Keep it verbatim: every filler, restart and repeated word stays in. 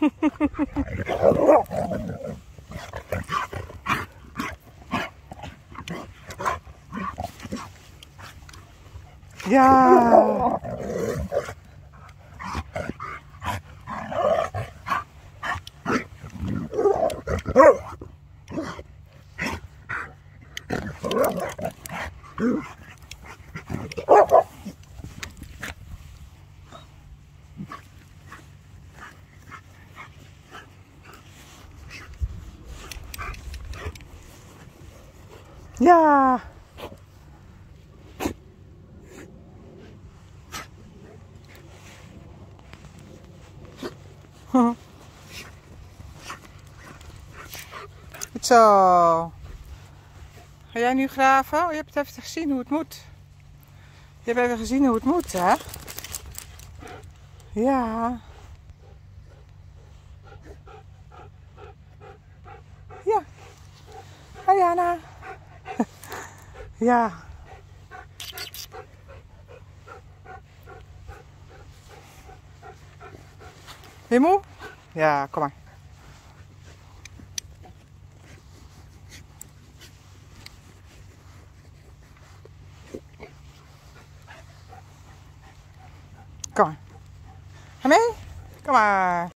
Ja. Ja. Hm. Goed zo. Ga jij nu graven? Oh, je hebt even gezien hoe het moet. Je hebt even gezien hoe het moet, hè? Ja. Ja. Ayana. Ja. Ben je moe? Ja, kom maar. Kom maar. Ga mee? Kom maar.